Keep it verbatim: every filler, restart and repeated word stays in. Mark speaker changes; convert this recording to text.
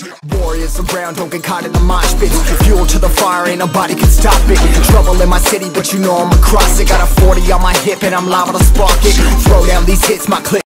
Speaker 1: Warriors around, don't get caught in the mosh pit. Fuel to the fire, ain't nobody can stop it. Trouble in my city, but you know I'm across it. Got a forty on my hip and I'm liable to spark it. Throw down these hits, my clip